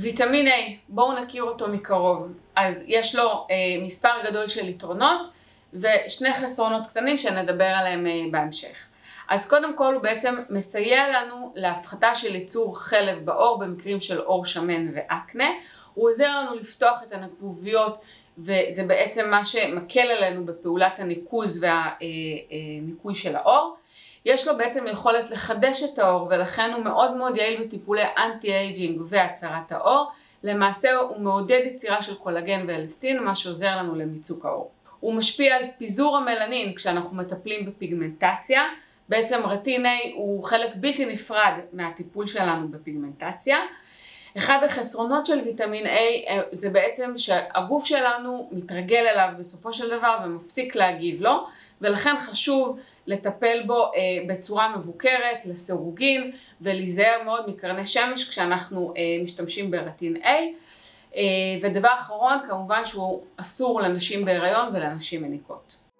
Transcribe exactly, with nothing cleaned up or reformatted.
ויטמין A, בואו נכיר אותו מקרוב. אז יש לו אה, מספר גדול של יתרונות ושני חסרונות קטנים שנדבר עליהם אה, בהמשך. אז קודם כל הוא בעצם מסייע לנו להפחתה של ייצור חלב בעור במקרים של עור שמן ואקנה. הוא עוזר לנו לפתוח את הנקבוביות וזה בעצם מה שמקל עלינו בפעולת הניקוז והניקוי של העור. יש לו בעצם יכולת לחדש את העור ולכן הוא מאוד מאוד יעיל בטיפולי אנטי אייג'ינג והצרת העור. למעשה הוא מעודד יצירה של קולגן ואלסטין, מה שעוזר לנו למיצוק העור. הוא משפיע על פיזור המלנין כשאנחנו מטפלים בפיגמנטציה. בעצם רטין A הוא חלק בלתי נפרד מהטיפול שלנו בפיגמנטציה. אחד החסרונות של ויטמין A זה בעצם שהגוף שלנו מתרגל אליו בסופו של דבר ומפסיק להגיב לו, ולכן חשוב לטפל בו אה, בצורה מבוקרת, לסירוגין, ולהיזהר מאוד מקרני שמש כשאנחנו אה, משתמשים ברטין A. אה, ודבר אחרון, כמובן שהוא אסור לנשים בהיריון ולנשים מניקות.